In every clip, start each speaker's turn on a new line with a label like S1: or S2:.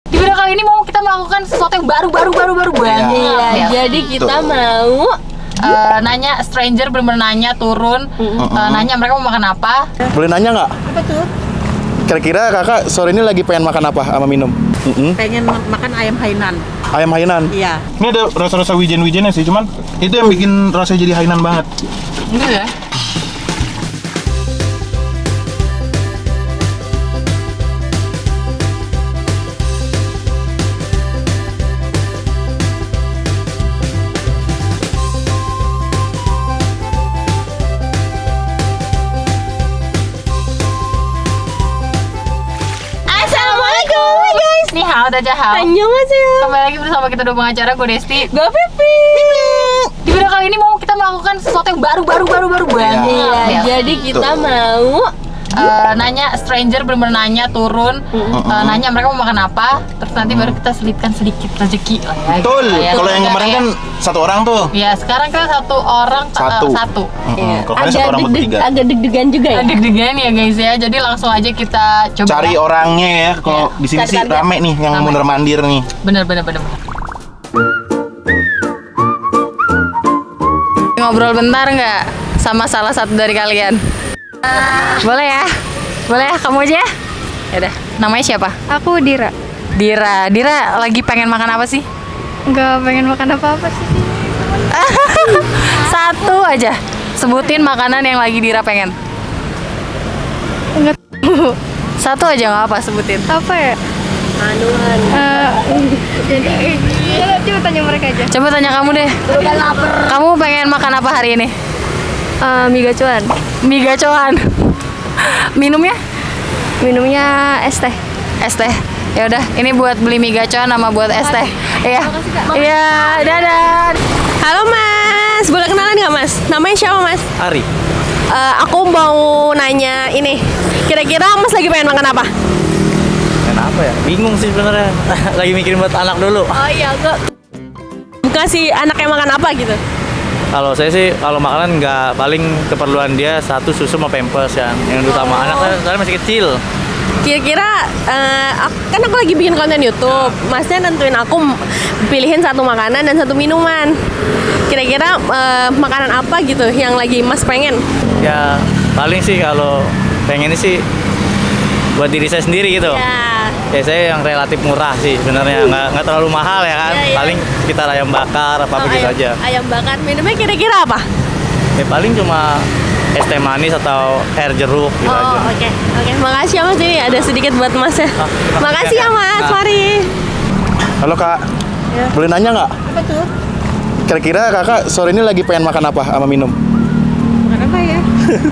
S1: Di video kali ini mau kita melakukan sesuatu yang baru banget.
S2: Iya, jadi kita mau
S1: nanya stranger, bener-bener nanya turun, nanya mereka mau makan apa.
S3: Boleh nanya nggak?
S4: Apa tuh?
S3: Kira-kira kakak sore ini lagi pengen makan apa sama minum?
S4: Pengen makan ayam Hainan.
S3: Ayam Hainan?
S4: Iya.
S5: Ini ada rasa-rasa wijen-wijennya sih, cuman itu yang bikin rasanya jadi Hainan banget.
S1: Gitu ya. Nih hao, dajahao.
S2: Annyeonghaseyo.
S1: Kembali lagi bersama kita dua pengacara, gue Desti.
S2: Gue Pipi.
S1: Di video kali ini mau kita melakukan sesuatu yang baru banget.
S2: Iya, jadi kita mau
S1: nanya stranger, bener-bener nanya turun, nanya mereka mau makan apa, terus nanti baru kita selipkan sedikit rezeki lah ya.
S5: Betul.
S1: Gitu ya.
S5: Kalau yang kemarin kan satu orang tuh.
S1: Ya, sekarang kan satu orang satu.
S5: Kalau kemarin satu orang bertiga.
S2: agak deg-degan juga ya.
S1: Deg-degan ya guys ya. Jadi langsung aja kita coba
S5: Cari orangnya ya. Kalau di sini
S2: Cari
S5: sih
S2: target.
S5: rame nih yang
S1: Rame.
S5: bener mandir nih.
S1: bener. Ngobrol bentar nggak sama salah satu dari kalian? Boleh ya? Boleh ya? Kamu aja? Yaudah, namanya siapa?
S6: Aku Dira.
S1: Dira lagi pengen makan apa sih?
S6: Nggak pengen makan apa-apa sih.
S1: Satu aja. Sebutin makanan yang lagi Dira pengen.
S6: Nggak tahu.
S1: Satu aja nggak apa, sebutin.
S6: Apa ya? Coba tanya mereka aja.
S1: Coba tanya kamu deh. Kamu pengen makan apa hari ini?
S6: Mie gacoan.
S1: Mie gacoan. Minumnya?
S6: Minumnya es teh.
S1: Es teh. Ya udah, ini buat beli mie gacoan sama buat es teh. Iya. Iya, dadah.
S2: Halo Mas, boleh kenalan nggak Mas? Namanya siapa Mas?
S5: Ari.
S2: Aku mau nanya ini. Kira-kira Mas lagi pengen makan apa?
S7: Kenapa ya? Bingung sih sebenarnya. Lagi mikirin buat anak dulu.
S2: Oh iya, bukan sih anaknya makan apa gitu?
S7: Kalau saya sih kalau makanan nggak, paling keperluan dia satu susu sama pampers yang utama. Anak saya masih kecil.
S2: Kira-kira kan aku lagi bikin konten YouTube. Masnya nentuin aku pilihin satu makanan dan satu minuman. Kira-kira makanan apa gitu yang lagi Mas pengen?
S7: Ya paling sih kalau pengennya sih buat diri saya sendiri gitu. Ya saya yang relatif murah sih sebenarnya, nggak terlalu mahal ya kan.
S2: Iya.
S7: Paling sekitar ayam bakar apa begitu aja.
S2: Ayam bakar. Minumnya kira-kira apa?
S7: Ya paling cuma es teh manis atau air jeruk gitu aja.
S2: Oke. Makasih ya Mas, ini ada sedikit buat Mas ya. Makasih ya Mas, mari.
S3: Halo kak, boleh nanya nggak?
S4: Apa tuh?
S3: Kira-kira kakak sore ini lagi pengen makan apa sama minum?
S4: Makan apa ya?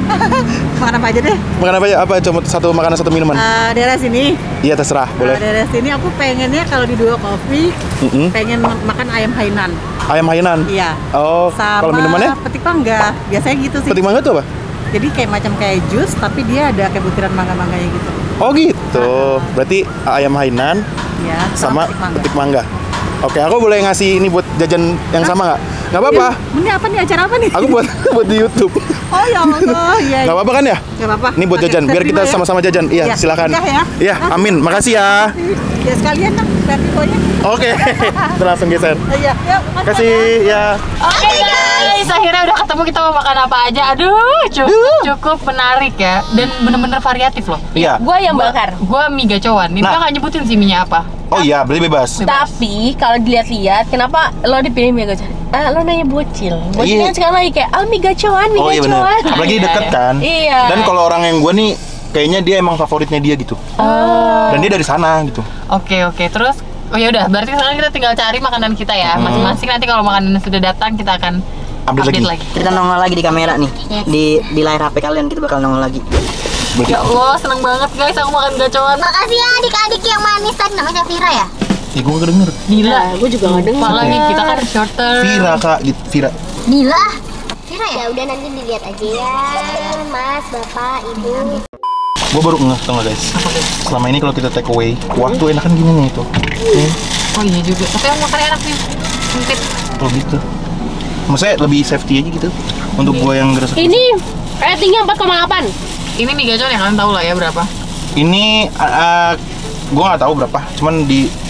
S4: Makan apa aja deh.
S3: Makan apa ya? Apa cuma satu makanan satu minuman?
S4: Daerah sini.
S3: Iya terserah, boleh.
S4: Daerah sini aku pengennya kalau di Dua Coffee pengen makan ayam Hainan.
S3: Ayam Hainan?
S4: Iya.
S3: Oh,
S4: Sama
S3: kalau minumannya?
S4: petik mangga. Biasanya gitu sih.
S3: Petik mangga tuh apa?
S4: Jadi kayak macam kayak jus tapi dia ada kayak butiran mangga-mangganya gitu.
S3: Oh gitu. Berarti ayam Hainan
S4: Ya,
S3: sama
S4: petik
S3: petik mangga. Oke, aku boleh ngasih ini buat jajan yang sama nggak? Nggak apa-apa.
S4: Ini apa nih, acara apa nih?
S3: Aku buat di YouTube.
S4: Oh ya Allah, iya.
S3: Nggak apa-apa kan ya?
S4: Nggak apa-apa.
S3: Ini buat
S4: Oke,
S3: jajan, biar kita
S4: terima ya.
S3: sama-sama jajan. Iya,
S4: Iya,
S3: silakan.
S4: berkah ya.
S3: Iya, amin. Makasih ya.
S4: Ya sekalian dong, vertikonya.
S3: Oke, kita langsung geser.
S4: Iya, yuk.
S3: Kasih ya.
S1: Oke guys, akhirnya udah ketemu, kita mau makan apa aja. Aduh, cukup menarik ya. Dan bener-bener variatif loh.
S3: Iya.
S2: Gua ayam bakar.
S1: Gua mie gacoan. Ini
S3: Nah.
S1: nggak nyebutin sih mie-nya apa.
S3: Oh iya, beli bebas.
S2: Tapi kalau dilihat-lihat, kenapa lo dipilih mie gacoan? Lo nanya bocil. Bocil
S3: Iya.
S2: kan sekarang lagi kayak mie gacoan, mie
S3: Oh iya benar.
S2: gacoan.
S3: Apalagi
S1: Iya,
S3: deket
S1: iya.
S3: kan.
S2: Iya.
S3: Dan kalau orang yang gue nih, kayaknya dia emang favoritnya dia gitu. Dan dia dari sana gitu.
S1: Oke, terus oh ya udah, berarti sekarang kita tinggal cari makanan kita ya. Masing-masing nanti kalau makanan sudah datang kita akan
S3: Update
S1: update lagi.
S8: Kita nongol lagi di kamera nih, di layar HP kalian kita bakal nongol lagi.
S1: Ya Allah, seneng banget guys aku makan gacoan.
S9: Makasih ya adik-adik yang manis tadi, namanya Vira ya?
S3: Ya gue gak denger.
S1: Gila,
S2: Gue juga nggak dengar.
S1: apalagi kita kan shorter.
S3: Vira kak, gitu. Vira.
S9: Nila. Vira ya? Udah nanti dilihat aja ya, Mas, Bapak, Ibu.
S3: Gue baru ngeh tau gak guys. Selama ini kalau kita take away, wah tuh enakan gini nih itu.
S1: Oh iya juga, tapi yang makan enak nih. Sempit.
S3: Oh gitu. Maksudnya lebih safety aja gitu. Untuk gue yang gerasa.
S2: Ini ratingnya 4,8.
S1: Ini mie gacoan ya, kalian tahu lah ya berapa.
S3: Ini gue nggak tahu berapa, cuman di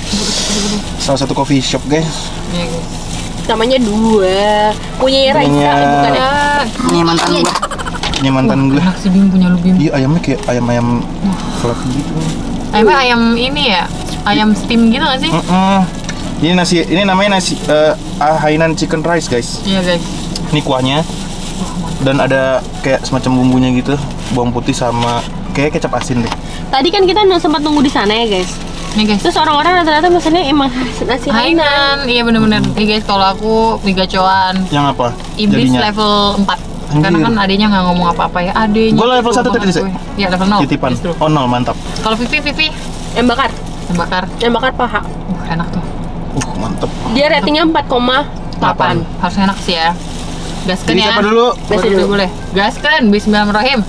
S3: Salah satu coffee shop guys.
S1: Iya guys.
S2: Namanya dua. Punya Raisa, bukan ya?
S8: Ini mantan gua.
S3: Ini mantan gue.
S1: Enak sih Bim, punya lu Bim.
S3: Iya ayamnya kayak ayam fluffy gitu.
S1: Ayamnya ayam ini ya, ayam steam gitu nggak sih?
S3: Ini nasi, ini namanya nasi Hainan chicken rice guys.
S1: Iya guys.
S3: Ini kuahnya. Dan ada kayak semacam bumbunya gitu, bawang putih sama kayak kecap asin deh.
S2: Tadi kan kita sempat nunggu di sana ya guys.
S1: Nih guys.
S2: Terus orang-orang rata-rata pesannya emang nasi
S1: Hainan. Iya bener-bener. Nih guys, kalau aku mie gacoan.
S3: Yang apa?
S1: Iblis
S3: Jadinya?
S1: level 4.
S3: Anjir.
S1: Karena kan adenya nggak ngomong apa-apa ya. Adenya.
S3: Gue level 1 tadi sih.
S1: Iya level 0.
S3: Titipan.
S1: Justru.
S3: Oh 0 mantap.
S1: Kalau Vivi
S2: Yang bakar.
S1: yang bakar.
S2: Yang bakar paha.
S1: Enak tuh.
S3: Mantep.
S2: Dia ratingnya 4,8.
S1: Harus enak sih ya. Gaskan
S3: Jadi
S1: ya.
S3: siapa dulu?
S1: Gua dulu boleh. Gaskan. Bismillahirrahmanirrahim.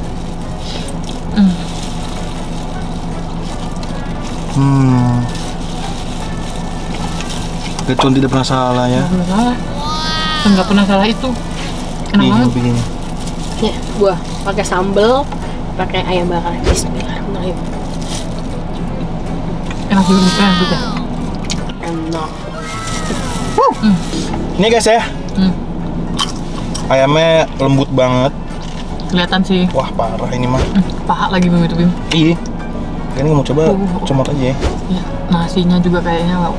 S3: Gacoan tidak pernah salah ya.
S1: Nggak pernah salah. Nggak pernah salah itu. Enak
S3: Nih,
S1: banget.
S3: begini.
S2: Ya, gua pakai sambel, pakai ayam bakar. Bismillahirrahmanirrahim.
S1: Enak juga, enak juga.
S2: Enak.
S3: Ini guys ya. Ayamnya lembut banget.
S1: Kelihatan sih.
S3: Wah parah ini mah.
S1: Paha lagi Bim itu Bim.
S3: Iya. Ini mau coba comot aja ya.
S1: Ya, nasinya juga kayaknya wah.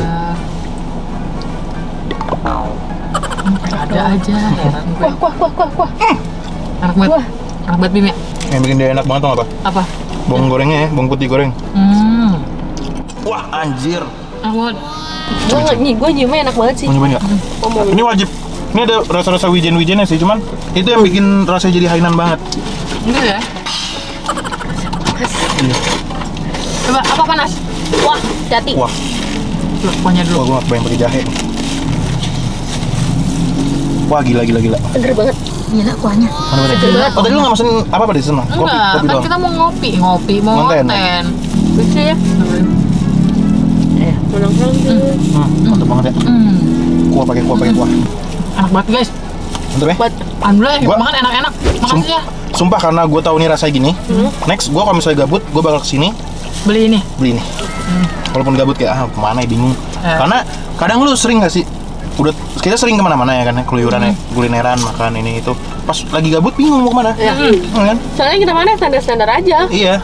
S1: Ada aja. Heran gue.
S2: Kuah.
S1: Enak banget. Enak banget Bim ya.
S3: Yang bikin dia enak banget tau apa?
S1: Apa?
S3: Bawang gorengnya ya, bawang putih goreng. Wah anjir.
S1: Enak banget.
S2: Gue nyiumnya enak banget sih.
S3: Mau nyobain nggak? Ini wajib. Ini ada rasa-rasa wijen-wijennya sih, cuman itu yang bikin rasanya jadi Hainan banget.
S1: Gitu ya.
S3: Iya.
S1: Coba apa panas?
S2: Wah, jati.
S3: Wah,
S1: Loh, kuahnya dulu.
S3: gue nggak kebayang pakai jahe. Wah gila.
S2: Seger banget.
S1: Gila kuahnya.
S3: Mana? Oh tadi lu nggak mesen apa di sana?
S1: Enggak, kan
S3: doang.
S1: kita mau ngopi, mau
S3: Ngonten.
S1: ngonten.
S2: Bisa ya? Menang-menang tuh.
S3: Mantap banget ya. Kuah pakai kuah.
S1: Enak banget guys.
S3: Mantap ya?
S1: Alhamdulillah,
S3: Gua-
S1: makan enak-enak. Makasih ya.
S3: Sumpah karena gue tahu nih rasanya gini. Next gue kalau misalnya gabut, gue bakal kesini
S1: Beli ini.
S3: beli nih. Walaupun gabut kayak kemana ya bingung.
S1: Eh.
S3: Karena kadang lu sering nggak sih? Udah kita sering kemana-mana ya kan, keluyuran ya, kulineran, makan ini itu. Pas lagi gabut bingung mau kemana?
S2: Ya.
S3: Kan?
S2: Soalnya kita mana standar-standar aja.
S3: Iya.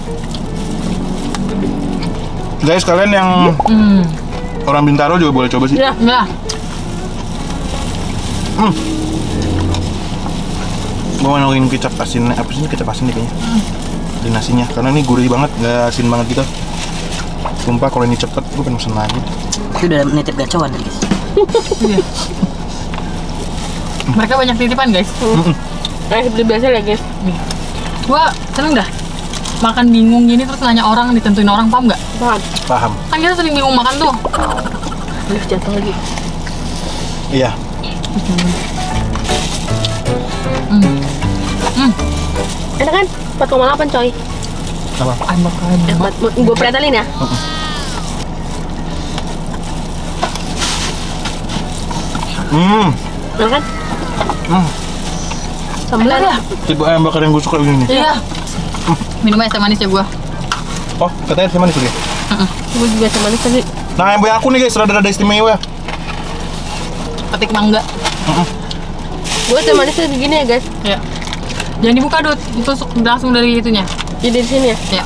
S3: Guys kalian yang orang Bintaro juga boleh coba sih.
S2: Ya.
S1: Enggak.
S3: Gue mau nongin kecap asin, apa sih ini kecap asin nih kayaknya di nasinya, karena ini gurih banget, nggak asin banget gitu. Sumpah kalau ini cepet, gue pengen pesen lagi.
S8: Itu udah nitip gacoan tadi guys.
S1: Iya. Mereka banyak titipan guys.
S2: Beli biasa ya guys.
S1: Gua seneng dah makan bingung gini terus nanya orang, ditentuin orang, paham nggak?
S3: Paham?
S1: Kan kita sering bingung makan tuh.
S2: Jatuh lagi.
S3: Iya.
S2: Enak kan? 4,8 coy.
S3: Apa?
S2: Gue pretelin ya. Enak kan? Sambal ya?
S3: Tipe ayam bakar yang gue suka ini nih.
S1: Iya. Minumnya es teh manis ya gua.
S3: Oh, katanya es manis juga.
S2: Gue juga sama manis tadi.
S3: Nah, yang punya aku nih guys, rada-rada istimewa.
S1: Petik mangga.
S2: Gue teh manisnya begini ya guys.
S1: Ya. Jangan dibuka Dut, ditusuk langsung dari itunya.
S2: Jadi di sini ya.
S1: Ya.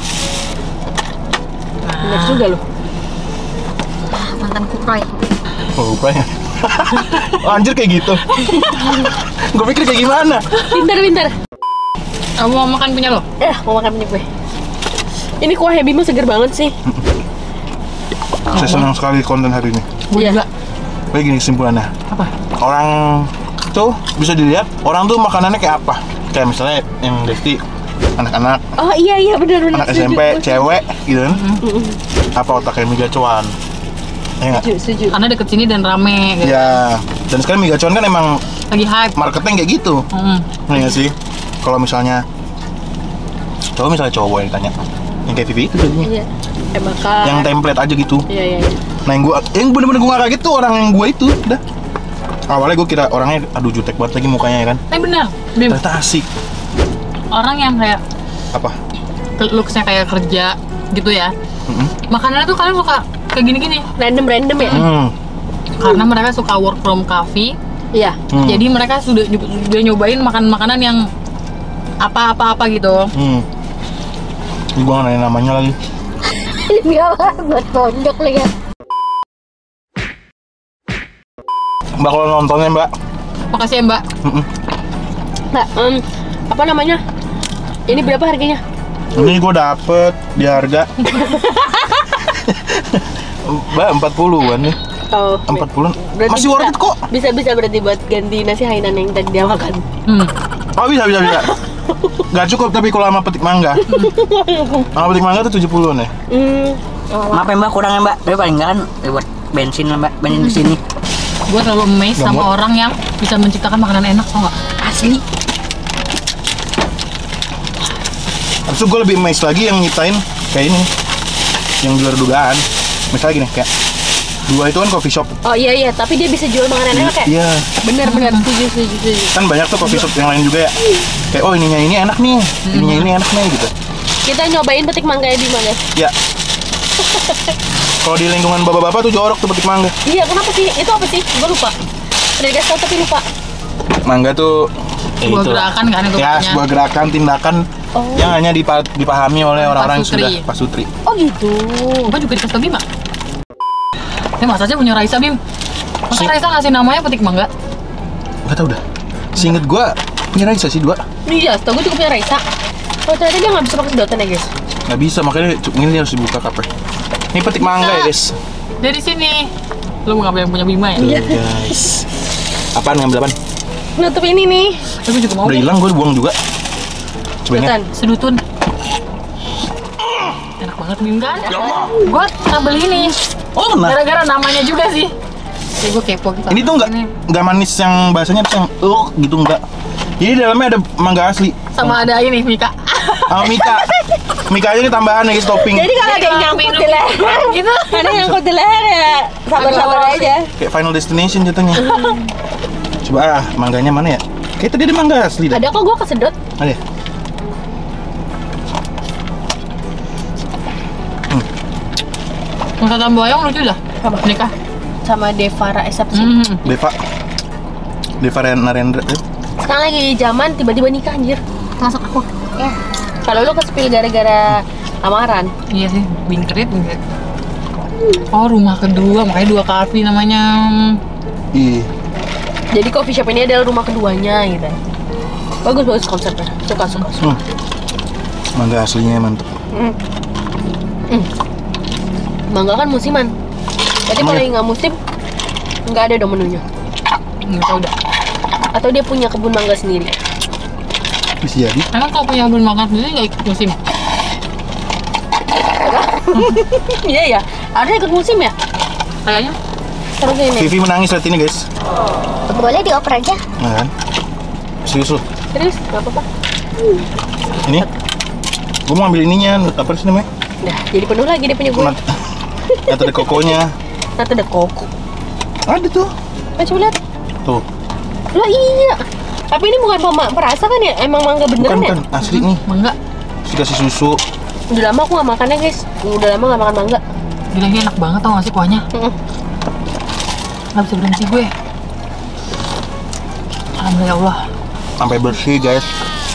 S2: Benar juga loh.
S1: Mantan kuproy.
S3: Oh, rupanya. Anjir kayak gitu. Gue pikir kayak gimana?
S2: Pintar.
S1: Kamu mau makan punya lo?
S2: Mau makan punya gue. Ini kuahnya Bima seger banget sih.
S3: Saya senang sekali konten hari ini.
S1: Gue juga.
S3: Kayak gini kesimpulannya.
S1: Apa?
S3: Orang tuh bisa dilihat, orang tuh makanannya kayak apa. Kayak misalnya yang Desti, anak-anak,
S2: Oh iya benar.
S3: anak SMP, cewek gitu kan. Apa otaknya mie gacoan. Ya nggak?
S2: Setuju.
S1: Karena deket sini dan rame gitu.
S3: Ya, dan sekarang mie gacoan kan emang
S1: Lagi hype.
S3: marketnya kayak gitu. Iya nggak sih? Kalau misalnya cowok yang ditanya, yang kayak Vivi itu jadinya.
S2: Iya. Bakar.
S3: Yang template aja gitu.
S2: Iya.
S3: Nah yang bener-bener gue gak kaget tuh orang yang gue itu, udah. Awalnya gue kira orangnya, aduh jutek banget lagi mukanya ya kan.
S1: Bener, Bim.
S3: Ternyata asik.
S1: Orang yang kayak
S3: Apa?
S1: looks-nya kayak kerja gitu ya. Makanannya tuh kalian suka kayak gini-gini.
S2: Random ya?
S1: Karena mereka suka work from cafe.
S2: Iya.
S1: Jadi mereka sudah nyobain makanan yang apa-apa gitu.
S3: Ini gua nggak nanya namanya lagi.
S9: Biar buat pondok lagi.
S3: Mbak kalau nontonnya Mbak.
S1: Makasih ya Mbak.
S2: Mbak, apa namanya? Ini berapa harganya?
S3: Ini gua dapet di harga Mbak 40-an nih.
S2: Oh,
S3: 40-an.
S2: berarti
S3: Masih worth it kok.
S2: Bisa berarti buat ganti nasi Hainan yang tadi dia makan.
S3: Oh bisa. Gak cukup tapi kalau sama petik mangga. Sama petik mangga tuh 70-an ya.
S8: Maaf ya Mbak, kurang ya Mbak. Tapi paling enggak kan buat bensin lah Mbak, bensin di sini.
S1: Gue selalu amazed sama orang yang bisa menciptakan makanan enak, tau gak?
S8: Asli.
S3: Terus gue lebih amazed lagi yang nyiptain kayak ini, yang di luar dugaan. Misalnya gini, kayak Dua itu kan coffee shop.
S2: Oh iya, tapi dia bisa jual makanan enak ya?
S3: Iya.
S2: Bener, setuju.
S3: Kan banyak tuh coffee shop yang lain juga ya. Kayak oh ininya ini enak nih, ininya ini enak nih gitu.
S2: Kita nyobain petik mangga di mana?
S3: Ya. Kalau di lingkungan bapak-bapak tuh jorok tuh petik mangga.
S2: Iya, kenapa sih? Itu apa sih? Gue lupa. Udah dikasih tau tapi lupa.
S3: Mangga tuh
S1: sebuah gerakan kan itu
S3: ya, sebuah gerakan, tindakan yang hanya dipahami oleh orang-orang yang sudah pasutri.
S2: Oh gitu.
S1: Gue juga dikasih tau Bima. Ini masa aja punya Raisa Bim? Masa Raisa ngasih namanya petik mangga?
S3: Gak tau dah. Seinget gue punya Raisa sih 2.
S2: Iya, tau gue juga punya Raisa. Oh ternyata dia nggak bisa pakai sedotan ya guys?
S3: Nggak bisa, makanya ini harus dibuka kapnya. Ini petik mangga ya guys.
S1: Dari sini. Lu mau ngambil yang punya Bima ya?
S3: Iya guys. Apaan, ngambil apaan?
S2: Nutup ini nih.
S1: Aku juga mau.
S3: Udah hilang, gue buang juga. Cobain ya.
S1: Sedutun. Enak banget Bim kan? Gue ngambil ini.
S3: Oh, nah.
S1: Gara-gara namanya juga sih. Jadi gue kepo gitu.
S3: Ini tuh nggak manis yang bahasanya yang gitu enggak. Jadi dalamnya ada mangga asli.
S1: Sama ada ini Mika.
S3: Sama Mika. Mika aja ini tambahan ya guys, topping.
S2: Jadi kalau ada yang nyangkut di leher gitu, ada yang nyangkut di leher ya sabar-sabar aja.
S3: Kayak Final Destination jatuhnya. Coba mangganya mana ya? Kayak tadi ada mangga asli dah.
S2: Ada kok, gue kesedot.
S3: Ada.
S1: Masa Tamboyong lucu dah.
S2: Apa?
S1: Nikah
S2: Sama Devara Esapsi.
S3: Deva Narendra.
S2: Sekarang lagi zaman tiba-tiba nikah anjir.
S1: masuk aku.
S2: Ya. Kalau lu ke-spill gara-gara lamaran.
S1: Iya sih, bingkrit. Oh, rumah kedua, makanya 2 kafe namanya.
S3: Iya.
S2: Jadi coffee shop ini adalah rumah keduanya gitu. Bagus konsepnya. Suka.
S3: Mangga aslinya mantep.
S2: Mangga kan musiman. Berarti kalau nggak musim, nggak ada dong menunya.
S1: Nggak tahu dah.
S2: Atau dia punya kebun mangga sendiri.
S3: Bisa jadi.
S1: Emang kalau punya kebun mangga sendiri nggak ikut musim?
S2: Iya ya. Ada ikut musim ya?
S1: Kayaknya.
S2: Terus ini.
S3: Vivi menangis lihat ini guys.
S9: Boleh dioper aja.
S3: Nah kan? Serius lu?
S2: Terus nggak apa-apa.
S3: Ini? Gue mau ambil ininya, apa sih namanya?
S2: Nah, jadi penuh lagi dia punya gue.
S3: Nata de kokonya.
S2: Nata de koko.
S3: Ada tuh.
S2: Coba lihat.
S3: Tuh.
S2: Lah iya. Tapi ini bukan perasa kan ya? Emang mangga beneran ya?
S3: Bukan, asli nih.
S1: Mangga.
S3: Dikasih susu.
S2: Udah lama aku nggak makannya guys. Udah lama nggak makan mangga.
S1: Gila, ini enak banget tau gak sih kuahnya? Gak bisa berhenti gue. Alhamdulillah.
S3: Sampai bersih guys.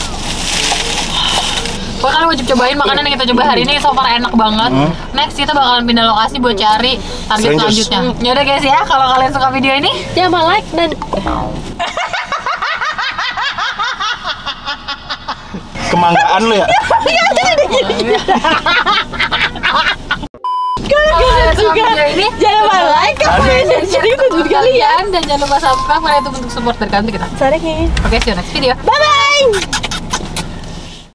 S1: Pokoknya kalian wajib cobain makanan yang kita coba hari ini, so far enak banget. Next kita bakalan pindah lokasi buat cari target selanjutnya. Yaudah guys ya, kalau kalian suka video ini
S2: jangan like dan
S3: Kemanggaan lu ya?
S1: kalau kalian suka video ini
S2: jangan lupa like, comment, dan share ke teman kalian.
S1: Dan jangan lupa subscribe karena itu bentuk support dari kalian kita.
S2: Oke,
S1: see you next video.
S2: bye bye.